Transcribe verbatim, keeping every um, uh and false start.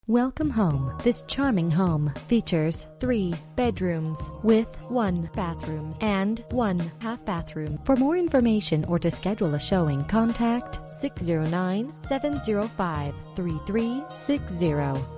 Welcome home. This charming home features three bedrooms with one bathroom and one half bathroom. For more information or to schedule a showing, contact six zero nine, seven zero five, three three six zero.